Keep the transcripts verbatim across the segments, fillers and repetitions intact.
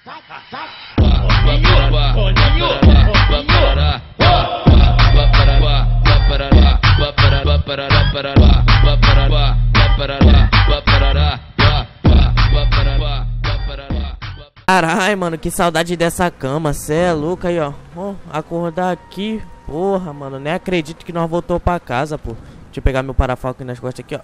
Carai, mano, que saudade dessa cama. Cê é louco aí, ó. Oh, acordar aqui. Porra, mano, nem acredito que nós voltou pra casa, pô. Deixa eu pegar meu parafalco nas costas aqui, ó.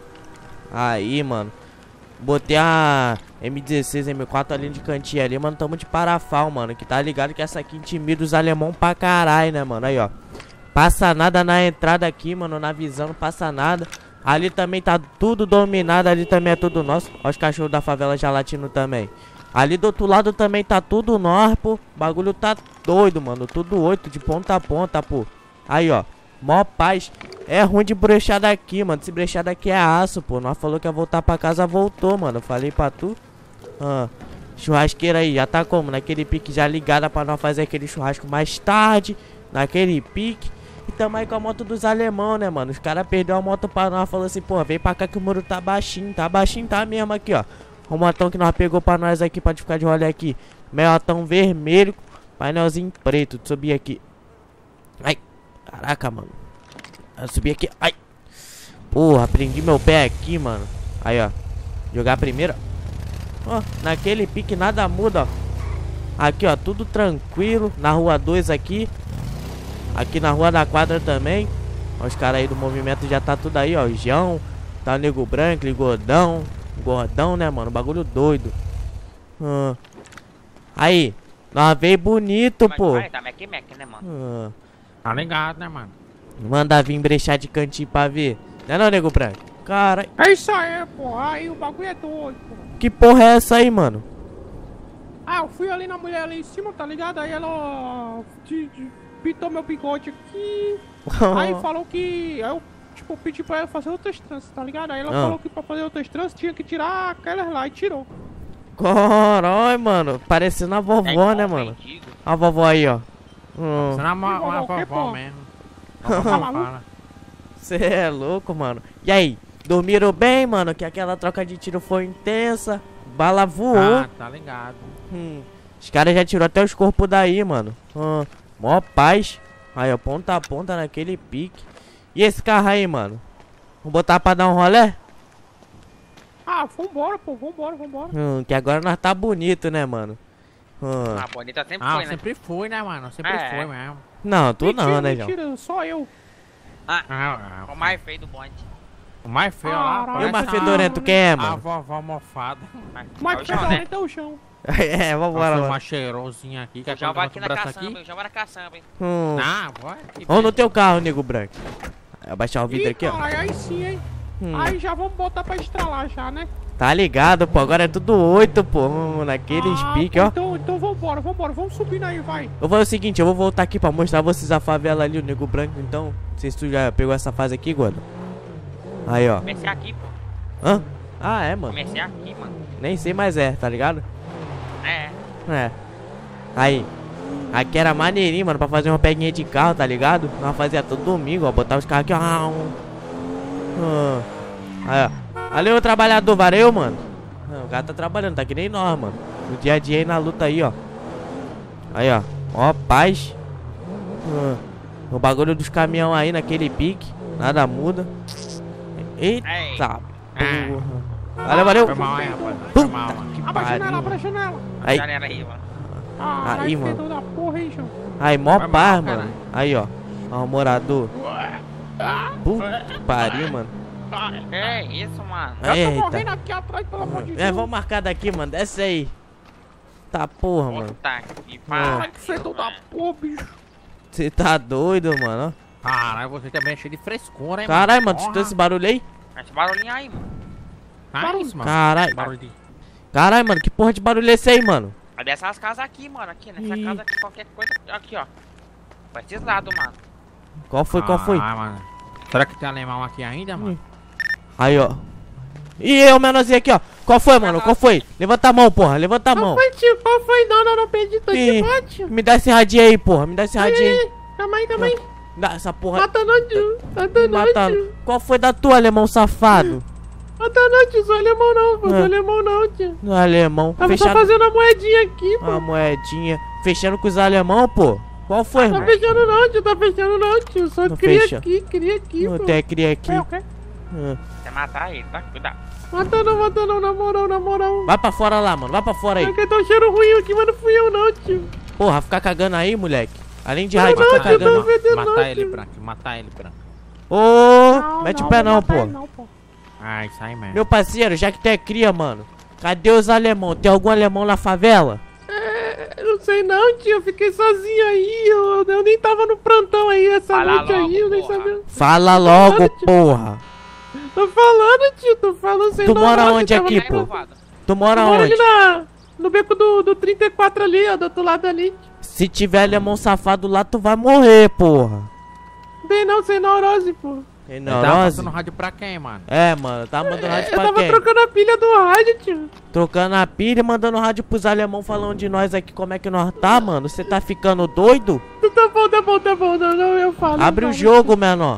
Aí, mano. Botei a M dezesseis, M quatro ali de cantinho ali, mano. Tamo de parafal, mano. Que tá ligado que essa aqui intimida os alemão pra caralho, né, mano? Aí, ó. Passa nada na entrada aqui, mano. Na visão não passa nada. Ali também tá tudo dominado. Ali também é tudo nosso. Ó os cachorros da favela já latindo também. Ali do outro lado também tá tudo nós, pô. O bagulho tá doido, mano. Tudo oito, de ponta a ponta, pô. Aí, ó. Mó paz. É ruim de brechar daqui, mano. Se brechar daqui é aço, pô. Nós falou que ia voltar pra casa, voltou, mano. Falei pra tu. Ah, churrasqueira aí, já tá como? Naquele pique já ligada pra nós fazer aquele churrasco mais tarde. Naquele pique. E tamo aí com a moto dos alemão, né, mano? Os caras perderam a moto pra nós. Falou assim, pô, vem pra cá que o muro tá baixinho. Tá baixinho, tá mesmo aqui, ó. O motão que nós pegou pra nós aqui, pra ficar de rolê aqui. Meiotão vermelho, painelzinho preto. Subir aqui. Ai, caraca, mano. Eu subi aqui, ai. Porra, prendi meu pé aqui, mano. Aí, ó. Jogar a primeira. Ó, naquele pique nada muda, ó. Aqui, ó, tudo tranquilo. Na rua dois aqui. Aqui na rua da quadra também. Ó, os caras aí do movimento já tá tudo aí, ó. O João, tá o Nego Branco, o Gordão. Gordão, né, mano? Bagulho doido. Hum. Aí, nós veio bonito, mas pô. Vai, tá Mac Mac, né, mano? Hum. Tá ligado, né, mano? Manda vir brechar de cantinho pra ver. Não é não, Nego Branco? Cara. É isso aí, pô. Aí o bagulho é doido, pô. Que porra é essa aí, mano? Ah, eu fui ali na mulher ali em cima, tá ligado? Aí ela de, de, pintou meu bigode aqui. Aí falou que... Aí eu, tipo, pedi pra ela fazer outras tranças, tá ligado? Aí ela ah. falou que pra fazer outras tranças tinha que tirar aquelas lá e tirou. Corói, mano. Parecendo a vovó, é né, mano? Mendigo. A vovó aí, ó. Hum. Parecendo uma, uma vovó, vovó mesmo. Você é louco, mano. E aí, dormiram bem, mano? Que aquela troca de tiro foi intensa. Bala voou. Ah, tá ligado. Hum. Os caras já tirou até os corpos daí, mano. Hum. Mó paz. Aí, ó, ponta a ponta naquele pique. E esse carro aí, mano? Vamos botar pra dar um rolê? Ah, vambora, pô, vambora, vambora. Hum, que agora nós tá bonito, né, mano? Hum. Ah, bonita sempre ah, foi, né? sempre foi, né, mano? Sempre é. foi mesmo. Não, tu mentira, não, né, João? Mentira, só eu. Ah, ah, ah, o mais feio do bonde. O mais feio ah, lá, e o mais fedorento quem é, mano? A vovó mofada. O mais fedorento é o chão. É, vambora lá. Uma cheirosinha aqui. Que já vai aqui na caçamba, eu já vai na caçamba, hein? Hum. Ah, vai. Vamos no teu carro, Nego Branco. Abaixar o vidro Ih, aqui, ó. Cara, aí sim, hein? Hum. Aí já vamos botar pra estralar já, né? Tá ligado, pô. Agora é tudo oito, pô. Naqueles ah, piques, ó. Então, então vambora, vambora. Vamos subindo aí, vai. Eu vou fazer o seguinte, eu vou voltar aqui pra mostrar vocês a favela ali, o Nego Branco, então. Não sei se tu já pegou essa fase aqui, gordo. Aí, ó. Comecei aqui, pô. Hã? Ah, é, mano. Comecei aqui, mano. Nem sei mais é, tá ligado? É. É. Aí. Aqui era maneirinho, mano, pra fazer uma peguinha de carro, tá ligado? Nós fazia todo domingo, ó. Botar os carros aqui, ó. Ah. Aí, ó. Valeu, trabalhador, valeu, mano. Não, o cara tá trabalhando, tá que nem nós, mano. No dia a dia aí na luta aí, ó. Aí, ó. Ó, paz. Ah. O bagulho dos caminhão aí naquele pique. Nada muda. Eita, Ei. porra. Valeu, valeu. Foi mal, hein, Puta que abra a janela, abra a janela. Aí, janela aí, mano. Ah, aí, mano. Da porra, hein, aí, mó paz, mano. Aí, ó. Ó, o morador. Puta que pariu, mano. É isso, mano. Eu tô morrendo aqui atrás, pelo amor de Deus. É, vamos marcar daqui, mano. Desce aí. Tá porra, mano. Tá que pariu. Que fedor da porra, bicho. Você tá doido, mano. Caralho, você também é cheio de frescura, hein, mano. Caralho, mano, tu escutou esse barulho aí? Esse barulhinho aí, mano. Barulho, mano. Caralho. Caralho, mano, que porra de barulho é esse aí, mano? É dessas casas aqui, mano. Aqui, nessa Ih. casa aqui, qualquer coisa. Aqui, ó. Vai esses lados, mano. Qual foi, qual foi? Ah, mano. Será que tem alemão aqui ainda, mano? Aí, ó. E eu, menorzinho aqui, ó. Qual foi, mano? Qual foi? Levanta a mão, porra. Levanta a mão. Qual foi, tio? Qual foi? Não, não, não perdi. Tô de bote. Me dá esse radinho aí, porra. Me dá esse radinho aí. Calma aí, calma aí. Dá essa porra. Matando o tio. Matando o tio. Qual foi da tua, alemão safado? Mata não, tio, sou alemão não, pô, sou Ah. alemão não, tio. No alemão. Tava Fechado. só fazendo a moedinha aqui, pô. A moedinha. Fechando com os alemão, pô. Qual foi, Tá irmão? fechando não, tio, tá fechando não, tio. Só Não cria fecha. aqui, cria aqui, Não pô. tem cria aqui. É, o quê? Ah. Você matar ele, tá? Cuidado. Mata não, mata não, na moral, na moral. Vai pra fora lá, mano. Vai pra fora aí. É que tá um cheiro ruim aqui, mas não fui eu não, tio. Porra, ficar cagando aí, moleque. Além de Não, raiva, não, ficar tio, cagando. não vendendo não, Matar ele, tio. Branco, matar ele, Branco. Ô, mete o pé não, vou matar pô. ele não, pô. Ai, sai mesmo. Meu parceiro, já que tu é cria, mano. Cadê os alemão? Tem algum alemão na favela? É, não sei não, tio, eu fiquei sozinho aí, eu, eu nem tava no plantão aí essa Fala noite logo, aí, eu nem porra. sabia. Fala logo, porra. Tô falando, tio, tô falando sem Tu mora noção, onde tio, tava aqui, no- Aí, pô? malvado. Tu mora Eu moro onde? ali na, no beco do, do trinta e quatro ali, ó, do outro lado ali. Se tiver alemão safado lá, tu vai morrer, porra. Bem não, sem neurose, pô. Tem Ele tava neurose? passando rádio pra quem, mano? É, mano, tá mandando rádio Eu pra tava quem? trocando a pilha do rádio, tio. Trocando a pilha e mandando rádio pros alemão falando de nós aqui, como é que nós tá, mano? Você tá ficando doido? Tá bom, tá bom, tá bom, não, não, eu falo. Abre eu o falo. jogo, menor.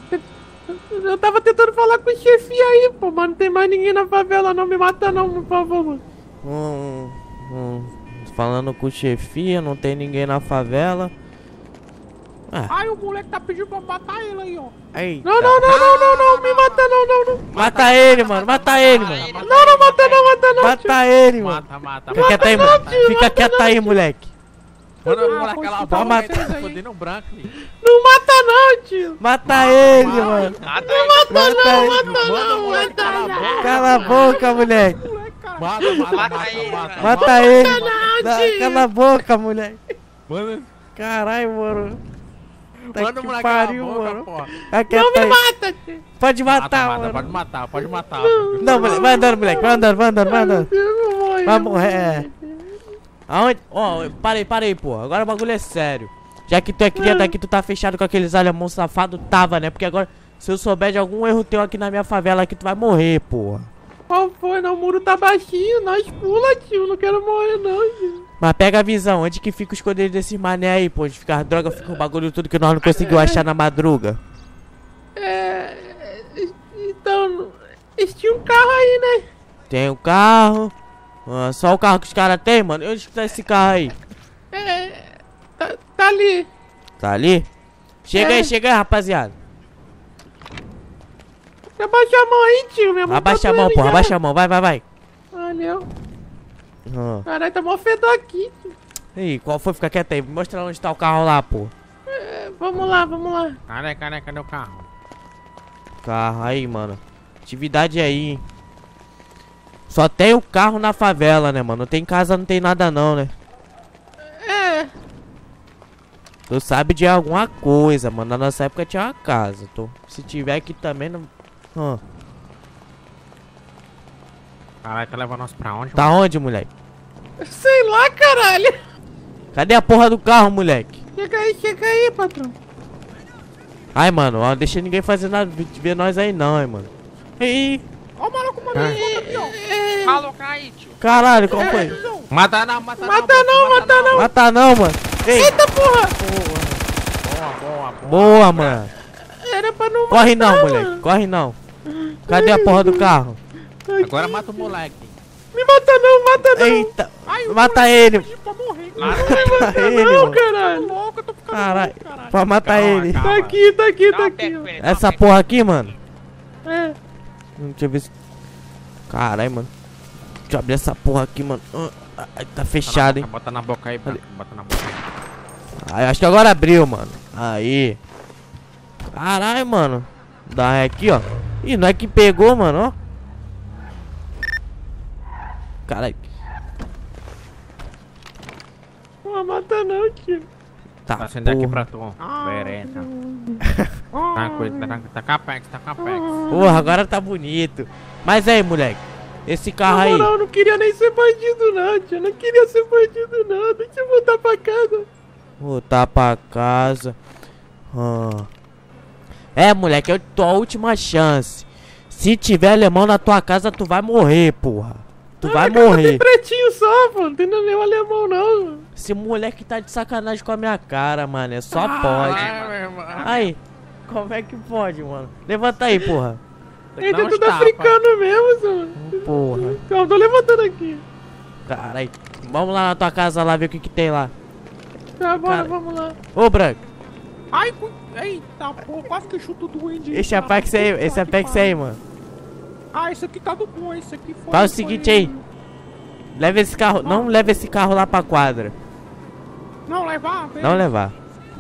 Eu tava tentando falar com o chefinho aí, pô, mas não tem mais ninguém na favela, não me mata não, por favor, mano. Hum, hum, falando com chefia, não tem ninguém na favela. Ai, o moleque tá pedindo pra matar ele aí, ó. Eita. Não, não, não, não, não, não, me mata não, não, não. Mata ele, mano, mata ele, mano. Não, não, mata não, mata não, tio. Mata ele, mano. Mata, mata, Fica quieto aí, não, mano. tio, Fica mata quieto não, aí, tio. moleque. Mano, Ah, mano, pô, aquela escuta bola vocês tá aí. fodendo um branco, filho. Não mata não, tio. Mata ele, mano. Mata Não ele. mata Mata não, ele. mata Manda, não, moleque, mata cala a não. boca. Cala a boca, moleque. Moleque, cara. Mata, mata, Mata mata, ele, mata. Mata ele. não, Dá- tio. Cala a boca, moleque. Mano, Caralho, mano. Tá manda o que moleque pariu, cala a boca, mano. porra. Tá Não quieto me aí. mata, tio. Pode Mata, matar, mata, mano. pode matar, pode matar. Não, moleque, vai andando, moleque. Vai andando, vai andando, vai andando. Eu não vou, eu Vai não morrer. vou. é. Aonde? Ó, parei, parei, pô. Agora o bagulho é sério. Já que tu é cria daqui, tu tá fechado com aqueles alemão safado, tava, né? Porque agora, se eu souber de algum erro teu aqui na minha favela aqui, tu vai morrer, porra. Qual foi? Não, o muro tá baixinho, nós pula, tio. Não quero morrer, não, tio. Mas pega a visão, onde que fica o escondido desses mané aí, pô? Onde fica as drogas, fica o bagulho tudo que nós não conseguimos achar na madruga. É. Então. Eles tinham um carro aí, né? Tem o carro. Ah, só o carro que os caras têm, mano. Onde que tá esse carro aí? É. Tá, tá ali. Tá ali? Chega É. aí, chega aí, rapaziada. Abaixa a mão aí, tio. Minha mão Abaixa tá a mão, doendo porra. já. Abaixa a mão, vai, vai, vai. Valeu. Ah. Caralho, tá mó fedor aqui, tio. Ih, qual foi? Fica quieto aí. Mostra onde tá o carro lá, pô. É, vamos lá, vamos lá. Cadê, cadê, cadê o carro? Carro aí, mano. Atividade aí, hein? Só tem o carro na favela, né, mano? Não tem casa, não tem nada não, né? É. Tu sabe de alguma coisa, mano. Na nossa época tinha uma casa. Tô... Se tiver aqui também, não... Ah. Caralho, tá levando nós pra onde? Tá onde, moleque? Sei lá, caralho. Cadê a porra do carro, moleque? Chega aí, chega aí, patrão. Ai, mano, ó, deixa ninguém fazer nada, ver nós aí não, hein, mano. Ih, Ó o maluco mandando foto aqui, ó. É. Maluco aí, tio. caralho, como foi? Não. Mata não, mata não. Mata não, mata não. Mata não, mano. Ei, Eita porra. Boa, boa, boa. boa, mano. Era pra não Corre não, matar, moleque, mano. corre não. Cadê a porra do carro? Agora mata o moleque. Me mata não, mata não. Eita, Ai, o mata moleque ele. pediu pra morrer. Mata ele. Mata ele, Não, mano. caralho. Tô louco, eu tô ficando Caralho, louco, caralho. pra matar Calma, ele. calma. Tá aqui, tá aqui, Dá tá uma aqui, pega ó. pra ele, dá uma Essa pega. porra aqui, mano. É. Deixa eu ver se... Caralho, mano. Deixa eu abrir essa porra aqui, mano. Ah, ai, tá fechado, hein. Bota na boca aí, Branco. Bota na boca aí. Aí, acho que agora abriu, mano. Aí. Caralho, mano. Dá aqui, ó. Ih, não é que pegou, mano, ó. Caralho. Não mata não, tio. Tá, Tá sendo aqui porra. pra tu. Verenta. Tá com ele, tá, tá com a Pex, tá com a Pex. Porra, agora tá bonito. Mas aí, moleque. Esse carro Na aí. moral, eu não queria nem ser bandido não, tio. Eu não queria ser bandido não. Deixa eu voltar pra casa. Voltar pra casa. Ah. É, moleque, é tua última chance. Se tiver alemão na tua casa, tu vai morrer, porra. Tu Ah, vai cara, Tem morrer. pretinho só, pô. Não tem nenhum alemão não. Esse moleque tá de sacanagem com a minha cara, mano. Só Ah, pode. Ai, meu irmão. Aí, como é que pode, mano? Levanta aí, porra. Tem que Eita, dar é uns tudo tapas. africano mesmo, senhor. Porra. Então, tô levantando aqui. Caralho. Vamos lá na tua casa lá ver o que que tem lá. Tá, bora, Cara. vamos lá. Ô, Branco. Ai, cu... Eita, pô, quase que eu chuto o duende. Esse Apex aí, esse Apex aí, mano. Ah, esse aqui tá do bom, esse aqui foi... Faz o foi- seguinte aí. Leva esse carro, não leva esse carro lá pra quadra. Não, levar, vem. Não levar.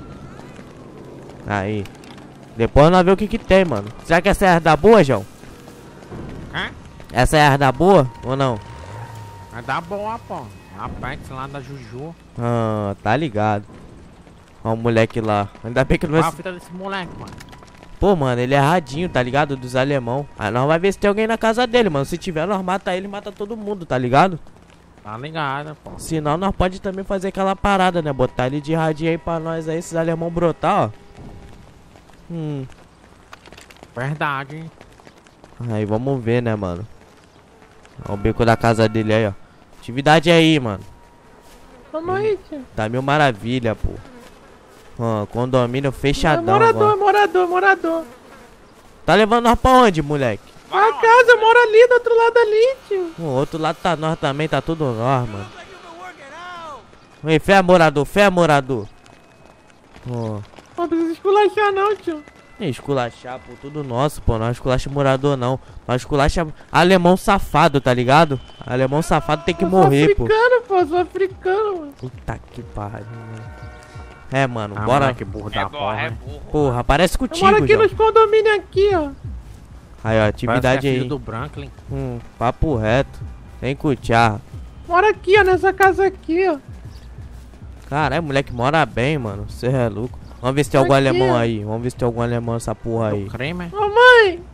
Aí. Depois nós vemos o que que tem, mano. Será que essa é a da boa, João? Hã? Essa é a da boa ou não? Vai dar boa, pô. Apex lá da Juju. Ah, tá ligado. Ó o moleque lá. Ainda bem que não Qual a vai... fita desse moleque, mano? Pô, mano, ele é radinho, tá ligado? Dos alemão. Aí nós vai ver se tem alguém na casa dele, mano. Se tiver, nós mata ele e mata todo mundo, tá ligado? Tá ligado, pô. Senão nós pode também fazer aquela parada, né? Botar ele de radinho aí pra nós aí, esses alemão brotar, ó. Hum. Verdade, hein? Aí, vamos ver, né, mano? Ó o beco da casa dele aí, ó. Atividade aí, mano. Vamos aí, tio. Tá mil maravilha, pô. Ó, condomínio fechadão, morador, mano. morador, morador. Tá levando nós pra onde, moleque? A casa mora ali, do outro lado ali, tio. O outro lado tá nós também, tá tudo nós, mano. Ei, fé, morador, fé, morador. Ó. Não precisa esculachar não, tio. Ih, esculachar, pô, tudo nosso, pô. Não esculacha morador, não. Nós esculacha alemão safado, tá ligado? Alemão safado tem que Eu morrer, sou pô. africano, pô, sou africano, mano. Puta que pariu, mano. É, mano, Ah, bora. moleque burro da É burro, porra, é hein? burro. Porra, aparece Eu contigo, moro aqui João. nos condomínios aqui, ó. Aí, ó, Parece atividade que é filho aí. do Franklin. Hum, papo reto. Vem com o Thiago. Mora aqui, ó, nessa casa aqui, ó. Caralho, moleque mora bem, mano. Você é louco. Vamos ver se tem algum Aqui, alemão ó. aí. Vamos ver se tem algum alemão nessa porra aí. Do crime? Ô, mãe,